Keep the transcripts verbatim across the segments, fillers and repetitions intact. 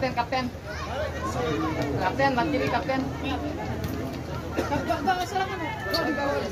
kapten, kapten. Kapten, mati kiri kapten. Bawa silakan. Bawa di bawah.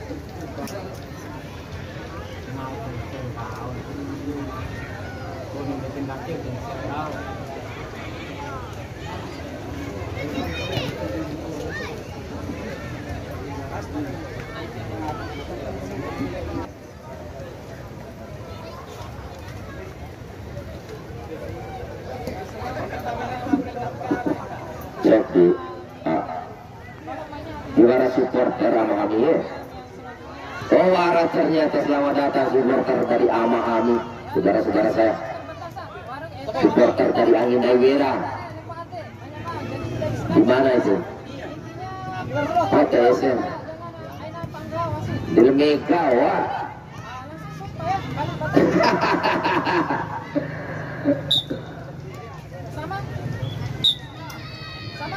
Jadi, ah, gimana supporter Amahami ya? Oh, Wara ternyata selamat datang supporter dari Amahami, saudara-saudara saya. Supporter dari Angin Aiwera. Di mana itu? Oh, T S M. Di Lemega, wah. Sama. Sama.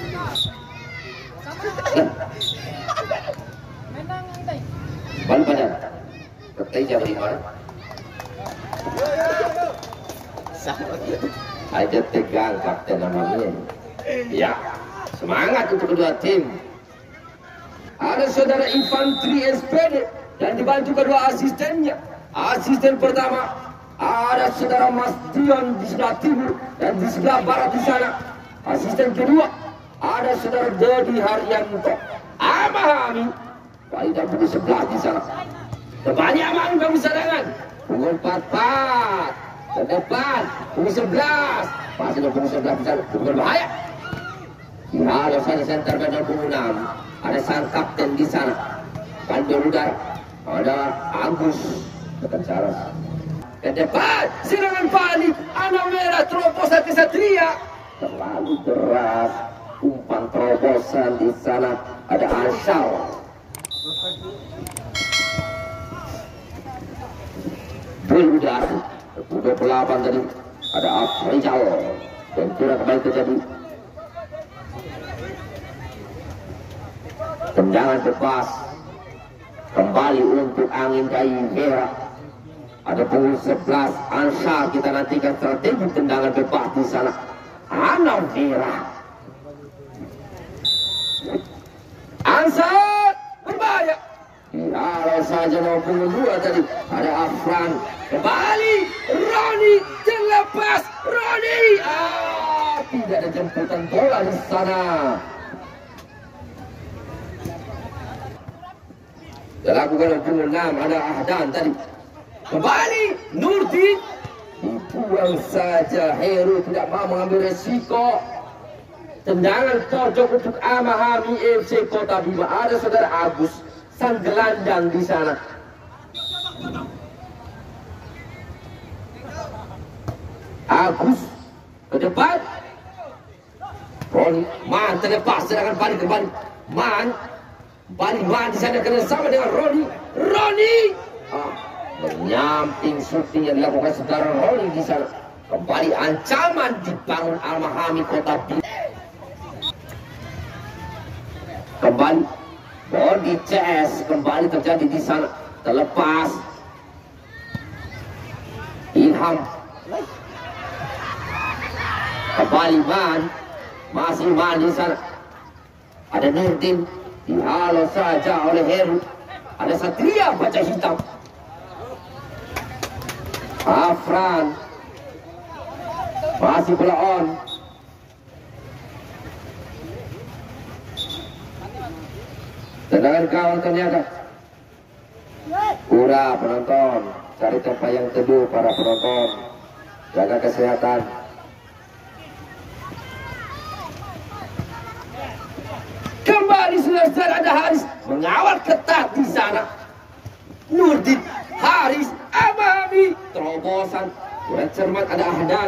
Menang Tay. Ban pada. Ketai jam lima. Aja tegang kapten namanya. Ya, semangat untuk kedua tim. Ada saudara infanteri S P D dan dibantu kedua asistennya. Asisten pertama ada saudara Mas Dion di sebelah timur dan di sebelah barat di sana. Asisten kedua ada saudara Dodi Haryanto. Amahami kali dan pukul sebelas di sana. Kembali Amahami kamu sadangan. Pukul empat empat ke depan. Pukul sebelas. Masih ada pukul sebelas di sana. Pukul bahaya. Ada saja center ke pukul enam. Ada sang kapten di sana. Bandar udara. Ada Agus. Tekan Saras. Ke depan. Serangan balik. Anak merah terobosan kesatria. Terlalu deras. Umpan terobosan di sana. Ada Ansyar. Bel udara. dua puluh delapan tadi. Ada Afrizal. Dan kurang kembali terjadi. Tendangan bebas kembali untuk Angin Aiwera. Ada pukul sebelas. Ansa kita nantikan strategi tendangan bebas di sana. Anak merah. Ansa berbahaya. Kalau saja mau pukul dua tadi. Ada Afran kembali. Roni terlepas. Roni. Ah, tidak ada jemputan bola di sana. Dilakukan pukul enam. Ada Ahdan tadi. Kembali Nurdin. Dibuang saja. Heru tidak mau mengambil resiko. Tendangan pojok untuk Amahami F C Kota Bima. Ada saudara Agus sang gelandang di sana. Agus ke depan. Roni Man terlepas. Sedangkan balik kembali Man. Balik Man di sana kena sama dengan Roni. Roni ah, menyamping syuting yang dilakukan saudara Roni di sana. Kembali ancaman dibangun Amahami Kota Bima. Kembali body C S kembali terjadi di sana. Terlepas Ilham. Kembali Man. Masih Man di sana. Ada Nurdin. Dihalau saja oleh Heru. Ada Satria baca hitam. Afran masih bola on. Tendangan kawan ternyata. Ura penonton. Cari tempat yang teduh para penonton. Jaga kesehatan. Kembali saudara ada Haris mengawal ketat di sana. Nurdin, Haris, Amahami, terobosan. Kurang cermat ada Ahdan.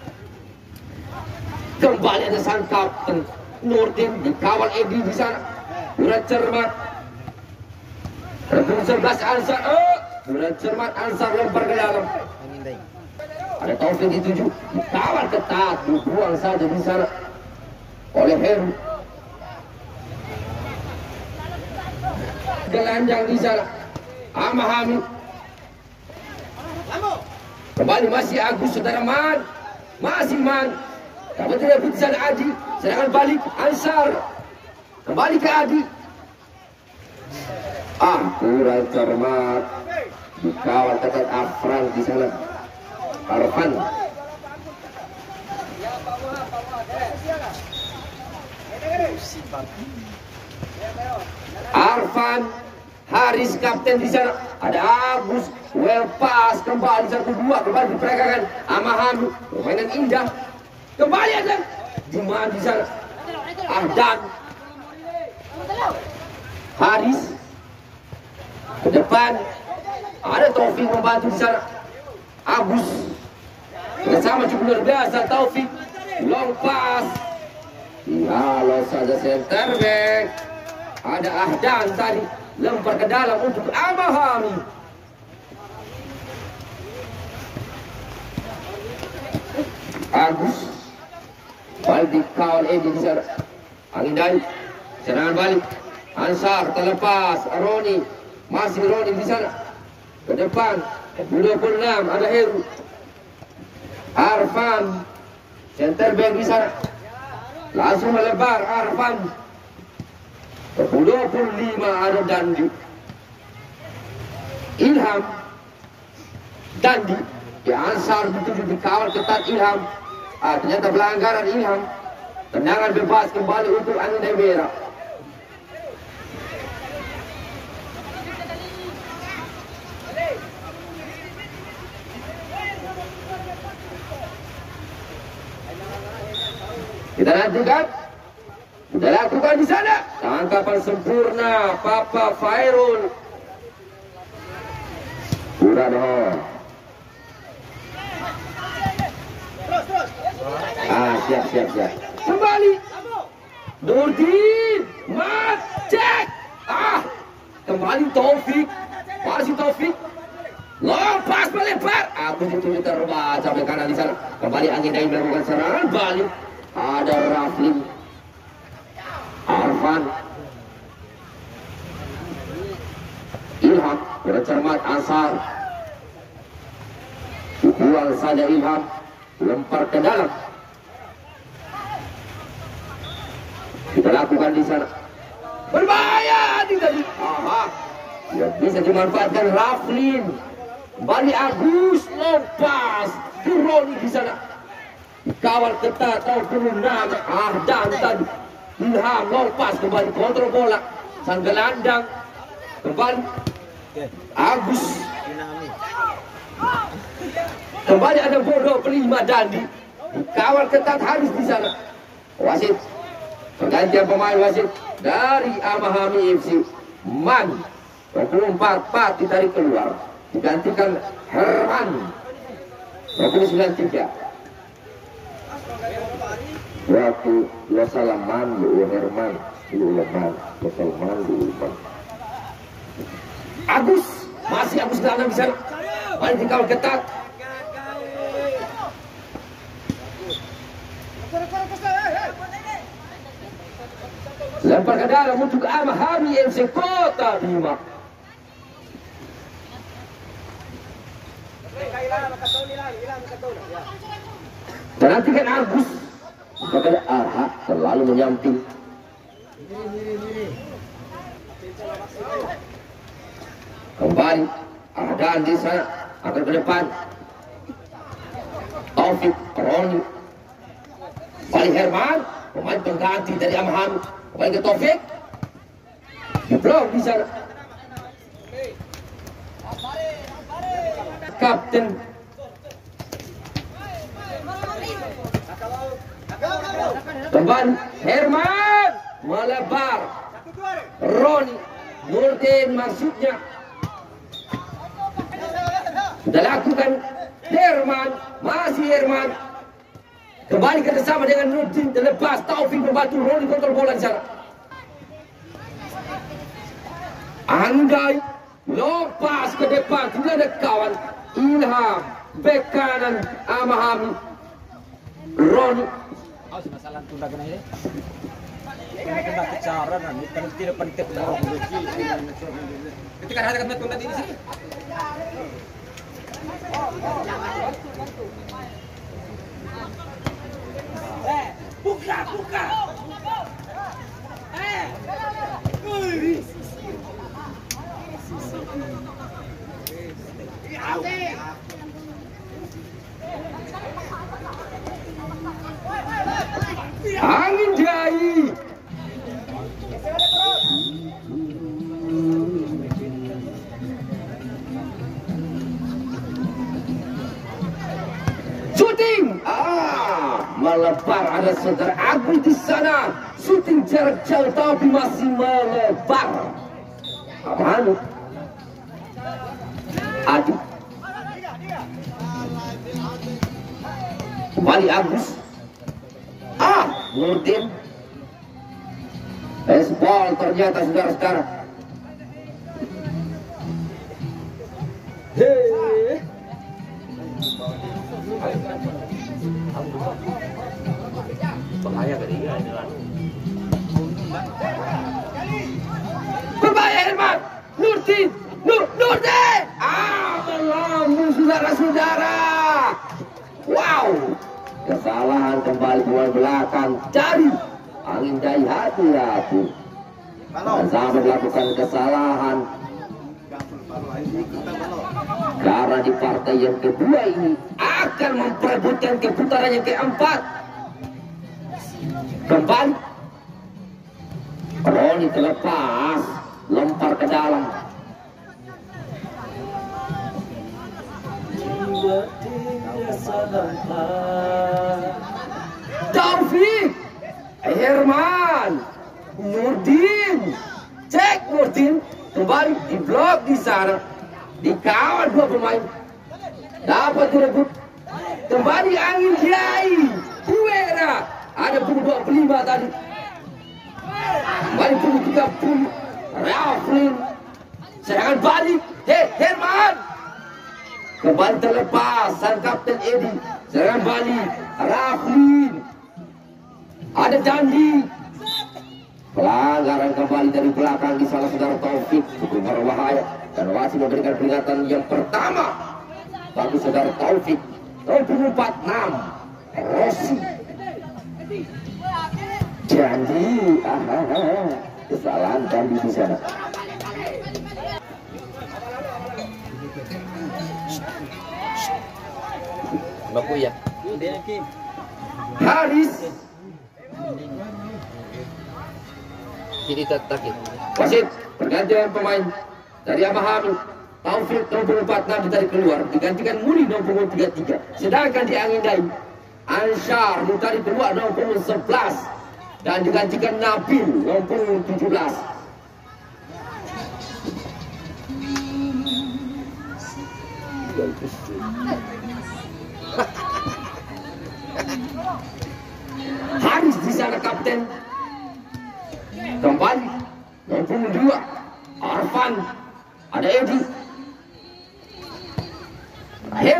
Kembali ada sang kapten Nurdin dikawal Edi di sana. Kurang cermat. Rebung sebelas Ansar. Oh, kurang cermat Ansar lempar ke dalam. Ada Taufik dituju dikawal ketat, dibuang saja di sana oleh Heru. Gelandang di sana Amahami. Kembali masih Agus saudara Man. Masih Man. Dapat tidak putusan Adi. Serangan balik Ansar. Kembali ke Adi. Ah, kurang cermat. Dikawal ketat Afran di sana. Arfan. Arfan. Haris kapten di sana. Ada Agus. Well pass kembali satu dua kembali diperagakan Amahami. Permainan indah. Kembali ada Jumaan di sana. Ahdan. Haris. Ke depan. Ada Taufik membantu di sana. Agus. Bersama cukup luar biasa Taufik. Long pass. Halo saja center back. Ada Ahdan tadi. Lempar ke dalam untuk Amahami. Agus. Balik dikawal Edi di sana. Angin dari. Serangan balik. Ansar terlepas. Roni. Masih Roni di sana. Ke depan. dua puluh enam ada Heru. Arfan. Center back di sana. Langsung melebar Arfan. dua puluh lima ada Dandi. Ilham. Dandi. Ya Ansar betul dikawal ketat Ilham. Ah, ternyata pelanggaran Ilham. Tendangan bebas kembali untuk Angin dari Merah. Kita nantikan. Sudah lakukan di sana. Tangkapan sempurna Papa Fairul. Kurano. Ah, siap, siap, siap. Kembali. Nurdin. Macet. Ah. Kembali Taufik. Masih Taufik. Lepas melebar. Aku betul terbaca ke kanan di sana. Kembali Angin dari melakukan serangan balik. Ada Rafli. Arfan. Ilham. Bercermat Ansar. Buang saja Ilham. Lempar ke dalam. Kita lakukan di sana. Berbahaya di tadi. Aha. Tidak bisa dimanfaatkan Raflin. Kembali Agus. Lepas. Roni di sana. Kawal ketat. Tahu perlu nama. Ahdan tadi. Ilham. Lepas kembali kontrol bola. Sang gelandang. Kembali. Agus. Kembali ada bodoh pelima Dandi. Kawal ketat Haris di sana. Wasit. Pergantian pemain wasit dari Amahami F C. Man. dua puluh empat empat ditarik keluar. Digantikan Herman. dua puluh sembilan tiga. Waktu Wasalaman lu Herman. Lu Leman. Wasalaman lu Leman. Agus. Masih Agus dalam di sana. Balik dikawal ketat. Lempar ke dalam untuk Amahami F C Kota Bima. Dan nantikan Agus. Kepada Arha selalu menyamping. Kembali Ahdan di sana akan ke depan. Taufik Roni. Balik Herman. Pemain pengganti dari Amahami. Kembali ke Taufik. Diblok di sana. Kapten. Kembali Herman. Melebar. Roni. Nurdin maksudnya. Sudah lakukan Herman. Masih Herman. Kembali kerjasama dengan Nurdin. Terlepas Taufik membantu Roni kontrol bola di sana. Andai. Lepas ke depan. Tidak ada kawan. Ilham. Bek kanan Amahami. Roni. Masalah tunda kena ini. Kena kecaran nanti kan tidak penting orang bersih. Ketika ada kena tunda ini sih. Buka, buka. Eh. Angin jai. Shooting, ah, melebar. Ada saudara Agus di sana. Shooting jarak jauh tapi masih melebar. Aman. Aduh. Kembali Agus. Ah, Nurdin. Baseball ternyata saudara-saudara. Hei. Bahaya kali ya jalan. Berbahaya Herman. Nurdin. Nur Nurdin. Ah, melambung saudara-saudara. Wow. Kesalahan kembali bola belakang dari Angin Jai. Hati-hati. Dan sampai melakukan kesalahan. Karena di partai yang kedua ini akan memperebutkan ke putaran yang keempat. Kembali Roni terlepas, lempar ke dalam. Taufik, Herman, Nurdin, cek Nurdin, kembali di blok di sana, dikawal dua pemain, dapat direbut, kembali Angin Jai, Puera, ada puluh dua puluh lima tadi, kembali puluh tiga puluh, Raflin, serangan balik, hei Herman. Kembali terlepas sang Kapten Edi. Serangan balik Raflin. Ada Dandi. Pelanggaran kembali dari belakang di salah saudara Taufik. Cukup berbahaya dan wasit memberikan peringatan yang pertama bagi saudara Taufik. dua puluh empat enam Rossi. Dandi. Ah, ah, ah. Kesalahan Dandi di sana. Baku ya. Haris. Kiri tatak. Wasit pergantian pemain dari Amahami. Taufik nomor empat puluh enam ditarik keluar, digantikan Muni nomor tiga puluh tiga. Sedangkan di Angin Jai Ansyar ditarik keluar nomor sebelas dan digantikan Nabil nomor tujuh belas. Haris di sana kapten. Kembali nomor dua Arfan. Ada Edi. Rahim.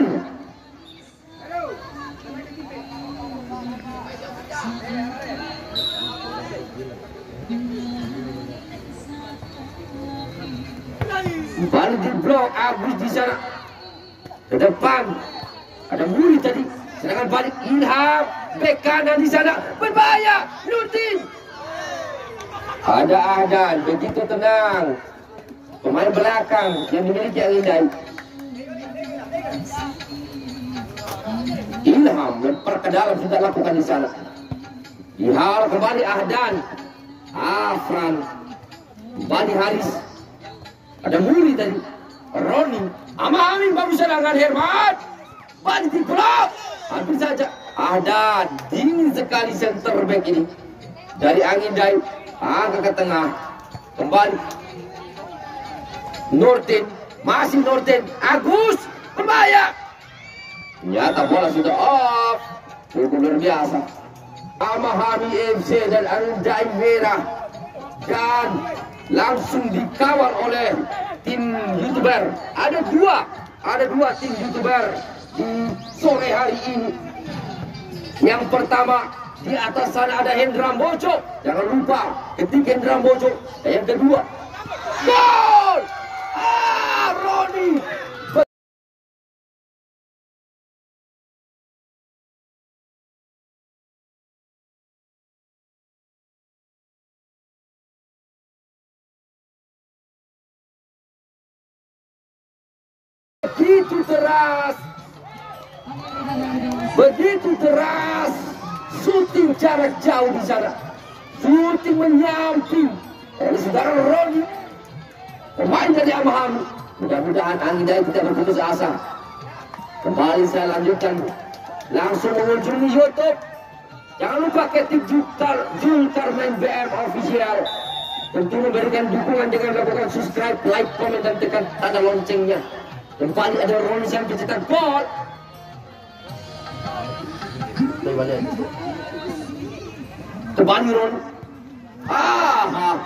Kembali di blok Agus di sana. Ke depan ada Muri tadi. Serangan balik Ilham, bek kanan di sana, berbahaya, Nurdin. Ada Ahdan, begitu tenang. Pemain belakang yang dimiliki Angin Jai. Ilham lempar ke dalam, sudah lakukan di sana. Dihal kembali Ahdan, Afran, kembali Haris. Ada Muri tadi, Roni, Amami bagus serangan Herman. Balik di blok. Hampir saja ada dingin sekali center back ini dari Angin Jai. Angkat ke tengah, kembali Nurdin, masih Nurdin, Agus, berbahaya. Ternyata bola sudah off. Cukup luar biasa. Amahami F C dan Angin Jai merah dan langsung dikawal oleh tim YouTuber. Ada dua, ada dua tim YouTuber di sore hari ini. Yang pertama di atas sana ada Hendra Mojo, jangan lupa ketik Hendra Mojo. Dan yang kedua gol, ah Roni begitu deras, begitu deras, syuting jarak jauh di sana, syuting menyamping oleh saudara Roni, pemain dari Amahami. Mudah-mudahan Anggidai tidak berputus asa. Kembali saya lanjutkan, langsung mengunjungi YouTube. Jangan lupa ketik Zulkarnain B M Official. Tentu memberikan dukungan dengan melakukan subscribe, like, komen, dan tekan tanda loncengnya. Kembali ada Roni yang pencetak gol. Kembali Roni. Ah,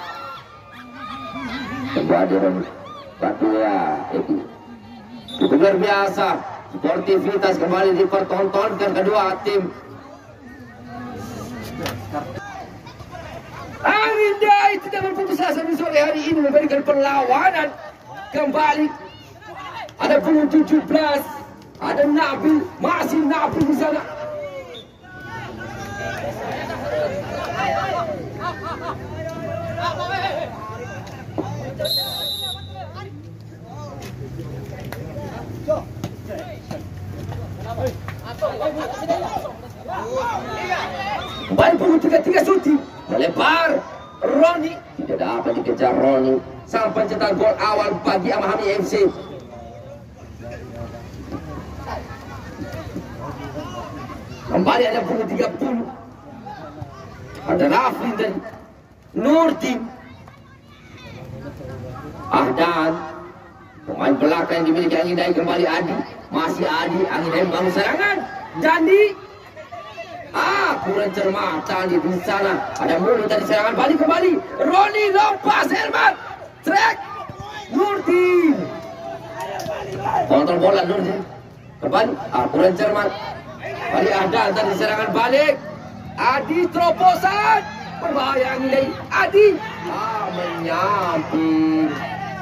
kembali Roni. Batua, itu luar biasa. Sportivitas kembali dipertontonkan kedua tim. Anggidai tidak berputus asa di sore hari ini memberikan perlawanan kembali. Ada puluh tujuh belas, ada Nabil, masih Nabil di sana. Kembali puluh tiga tiga syuting melebar. Roni tidak dapat dikejar. Roni sang pencetak gol awal bagi Amahami F C. Kembali ada puluh tiga puluh, ada Rafli dan Nurdin. Ahdan, pemain belakang yang dimiliki Anggidai, kembali Adi, masih Adi. Anggidai membangun serangan. Dandi, ah kurang cermat Dandi di sana. Ada mulut dari serangan, balik kembali. Roni lompat, Herman, track, Nurdin, kontrol bola Nurdin, kembali. Ah kurang cermat. Balik Ahdan dari serangan, balik Adi, terobosan berbahaya Anggidai. Adi, ah menyamping.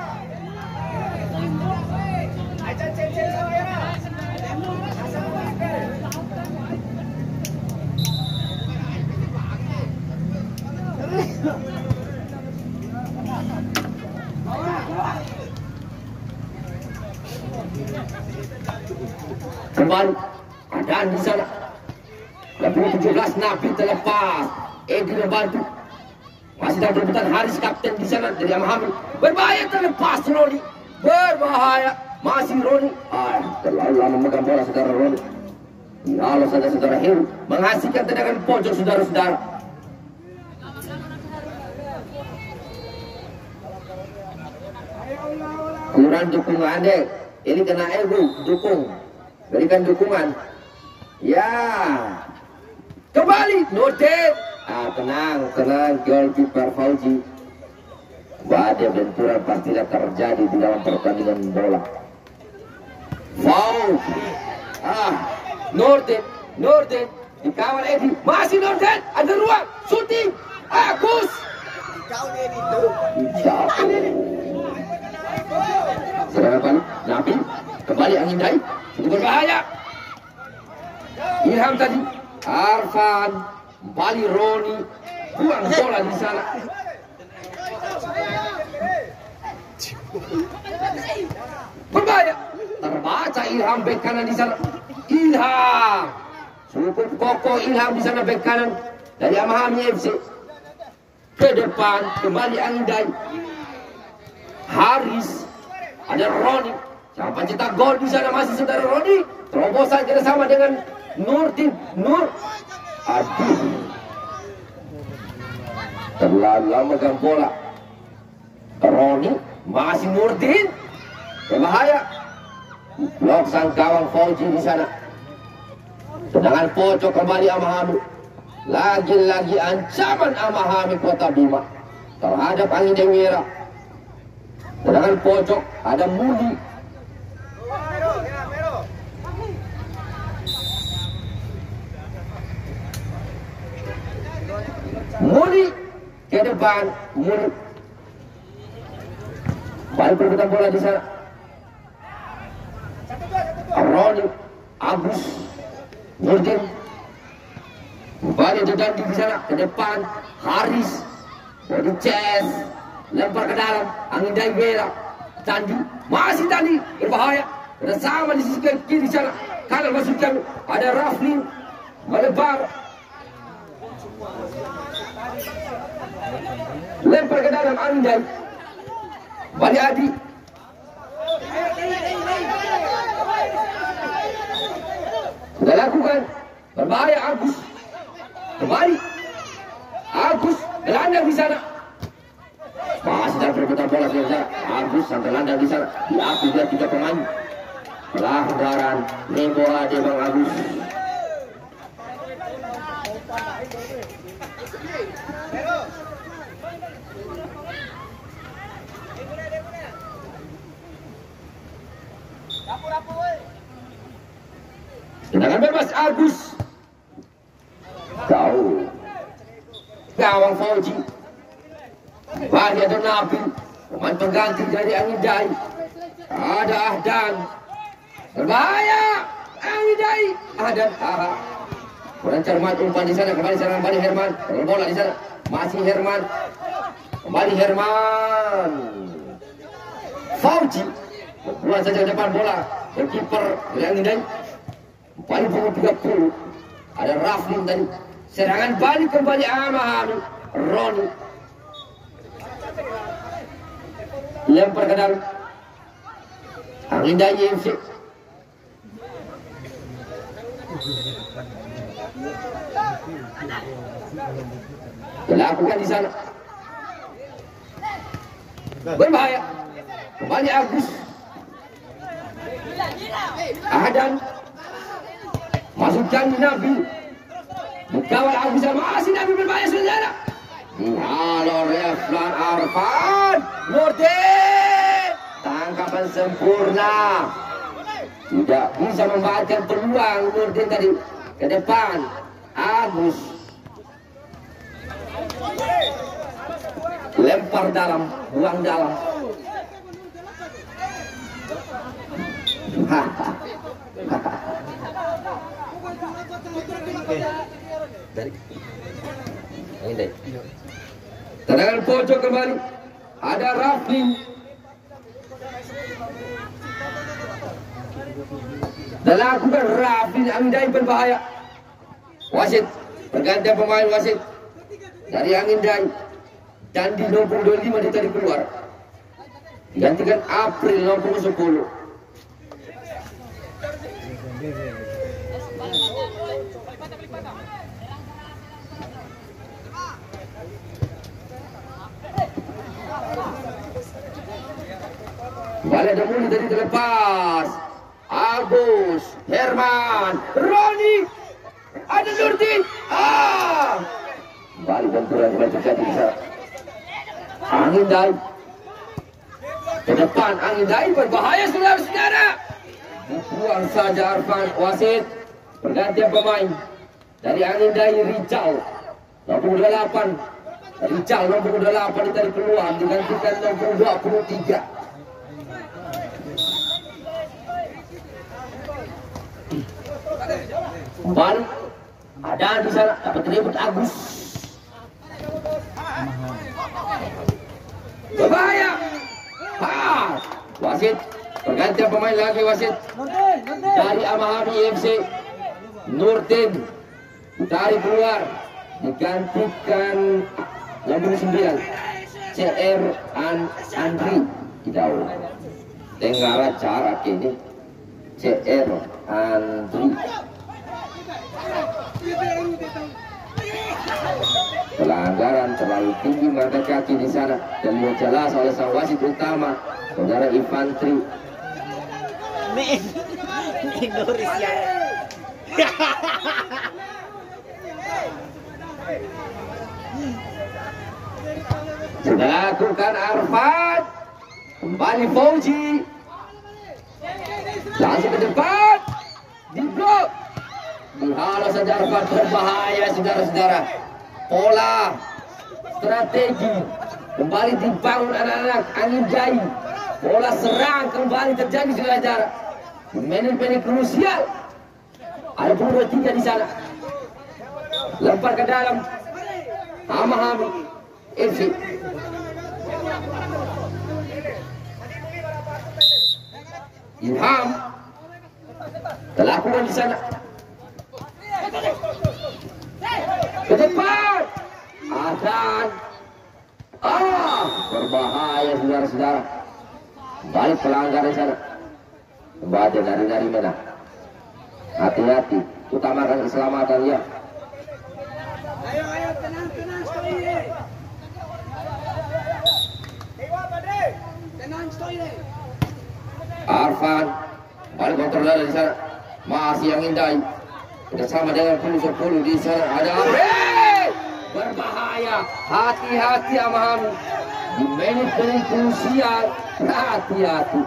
Kembali Ahdan di sana. Lebih tujuh belas Nabi terlepas. Edi membantu. Masih dalam perebutan Haris, kapten di sana dari Amahami. Berbahaya, terlepas Roni. Berbahaya. Masih Roni. Ah, terlalu lama memegang bola saudara Roni. Halo saudara-saudara Heru. Menghasilkan tendangan pojok saudara-saudara. Kurang dukungan deh. Ini kena ego, dukung. Berikan dukungan. Ya. Kembali Nurdin. Ah, tenang, tenang. Goalkeeper Fauzi. Badai benturan pasti tidak terjadi di dalam pertandingan bola. Fauzi. Ah, Nurdin, Nurdin dikawal Edi. Masih Nurdin. Ada ruang. Shooting. Agus. Jauh. Serangan balik, Nabi kembali Anggidai, itu berbahaya. Ilham tadi, Arfan, kembali Roni, buang bola di sana. Berbahaya, terbaca Ilham bek kanan di sana. Ilham, cukup kokoh Ilham di sana bek kanan dari Amahami F C. Ke depan kembali Anggidai. Haris, ada Roni, sang pencetak gol di sana masih saudara Roni. Terobosan kerjasama dengan Nurdin, Nur, aduh, terlalu lama megang bola. Roni, masih Nurdin, berbahaya. Blok sang gawang Fauzi di sana. Tendangan pojok kembali Amahami. Lagi-lagi ancaman Amahami Kota Bima terhadap Anggidai Merah. Tendangan pojok ada Mudi. Mudi ke depan, Mudi. Balik perebutan bola di sana. Roni, Agus, Nurdin. Balik Dandi di sana ke depan, Haris, body chest. Lempar ke dalam, Anggidai Merah. Dandi, masih Dandi, berbahaya. Ada sama di sisi kiri sana. Kanan masukkan. Ada Rafli melebar. Lempar ke dalam Andai. Balik Adi. Sudah lakukan. Berbahaya Agus. Kembali. Agus gelandang di sana. Masih dalam perputaran bola saudara. Agus sampai gelandang di sana. Diakui dia tiga pemain. Pelanggaran Nemo Ade Bang Agus. Tendangan bebas Agus. Tahu. Gawang Fauji. Bali ada Nabi. Pemain pengganti dari Angin Dai. Ada Ahdan. Berbahaya. Angin Dai. Ahdan. Aha. Kurang cermat umpan di sana. Kembali serangan Bali Herman. Kalau bola di sana. Masih Herman. Kembali Herman. Fauji. Buat saja depan bola. Berkiper dari Angin Dai. Bali pukul tiga puluh. Ada Rafli tadi. Serangan balik kembali Amahami. Roni. Lempar ke dalam. Angin Dai Y F C. Dilakukan di sana. Berbahaya. Kembali Agus. Ahdan. Masukkan Nabi. Kawal Agus masih Nabi berbahaya saudara. Halo Reflan Arfan. Nurdin. Tangkapan sempurna. Tidak bisa membahagikan peluang Nurdin tadi. Ke depan. Agus. Lempar dalam. Buang dalam. Hahaha. Dari ini deh. Tendangan pojok kembali. Ada Rafli. Dan lakukan Rafli Angin Dai berbahaya. Wasit pergantian pemain wasit dari Angin Dai. Dan di nomor dua puluh lima ditarik keluar. Digantikan April nomor sepuluh. Kembali ada Muli tadi terlepas. Agus, Herman, Roni, ada Nurdin. Ah, kembali benturan yang terjadi di sana. Angin Dai ke depan. Angin Dai berbahaya saudara-saudara. Dibuang saja Arfan. Wasit pergantian pemain dari Angin Dai. Rijal nomor delapan. Rijal nomor delapan ditarik keluar digantikan nomor dua puluh tiga. Kembali ada di sana dapat ribut Agus. Berbahaya. Ha, wasit pergantian pemain lagi wasit dari Amahami Y F C. Nurdin ditarik keluar digantikan nomor sembilan C R An Andri. Tidak Tenggara cara kini C R Andri. Pelanggaran terlalu tinggi mata kaki di sana dan mau jelas oleh sang wasit utama saudara Infantri. Nih, Indonesia. Sudah lakukan Arfan. Kembali Fauji. Langsung ke depan. Di blok. Dihalau saja Arfan. Berbahaya saudara-saudara. Pola strategi kembali dibangun anak-anak Angin Dai. Pola serang kembali terjadi saudara-saudara. Menit-menit krusial. Ada dua tiga di sana. Lempar ke dalam. Amahami F C. Ilham Terlakukan di sana. Ke depan. Adan. Ah, berbahaya saudara-saudara. Balik pelanggar di sana. Kembali dari-dari mana? Hati-hati, utamakan keselamatan ya. Ayo, ayo, tenang, tenang, stoi deh. Dewa, Badre. Tenang, stoi deh. Arfan, balik kontrol dari sana. Masih yang indah. Bersama dengan puluh sepuluh di sana ada Arfan. Berbahaya. Hati-hati Amaham. Di menit-menit krusial. Hati-hati.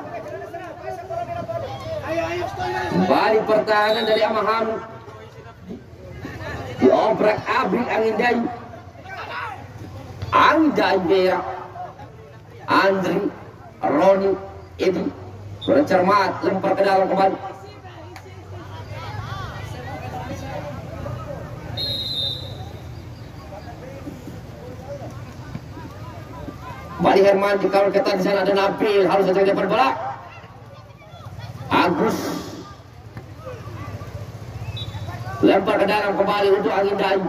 Ayo, ayo, stoi deh. Kembali pertahanan dari Amaham. Diobrak-abrik angin dayu. Angin dayu merah. Andri, Roni, Edi bercermat lempar ke dalam kembali. Kembali Herman dikawal ketat di sana ada Nabil, harus saja dapat bola. Agus lempar ke dalam kembali untuk angin dayu.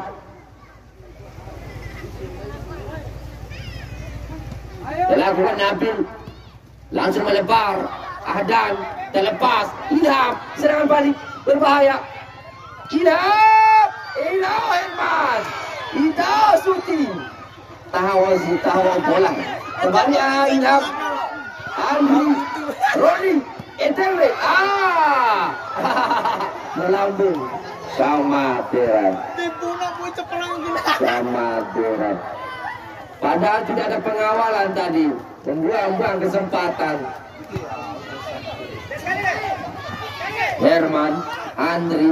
Dilakukan Nabil, langsung melebar. Ahdan terlepas. Ilham serangan balik berbahaya. Ilham, Ilham Herman, Ilham Suti. Tahu si tahu bola. Kembali Ilham. Andri, Roni, Etelre. Ah, melambung. Sama Teran. Sama Teran. Padahal tidak ada pengawalan tadi. Membuang-buang kesempatan. Herman, Andri.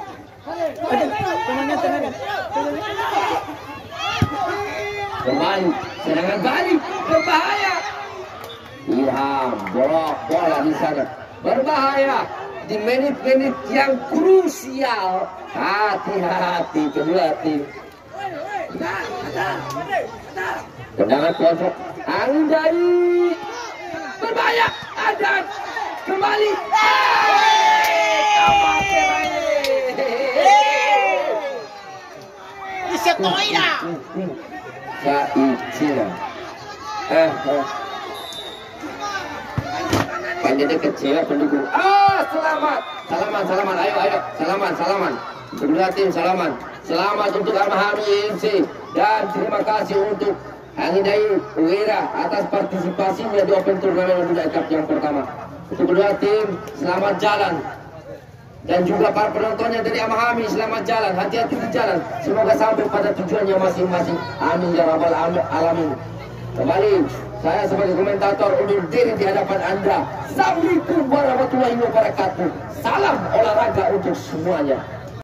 Kembali, serangan balik, berbahaya. Ilham, blok bola di sana, berbahaya. Di menit-menit yang krusial. Hati-hati kedua tim. Tendangan kosong. Angin dari berbahaya. Adan kembali. Bisa koi dah. Kaicina. Eh, eh. Panjangnya kecil pendukung. Ah, selamat. Salaman, salaman. Ayo, ayo. Salaman, salaman. Kedua tim salaman. Selamat untuk Amahami F C dan terima kasih untuk Angin Dayu Uwera atas partisipasinya di Open Turnamen Muda Cup yang pertama. Untuk kedua tim selamat jalan dan juga para penontonnya dari Amahami selamat jalan, hati-hati di jalan. Semoga sampai pada tujuannya masing-masing. Amin ya rabbal alamin. Kembali saya sebagai komentator undur diri di hadapan Anda. Assalamualaikum warahmatullahi wabarakatuh. Salam olahraga untuk semuanya.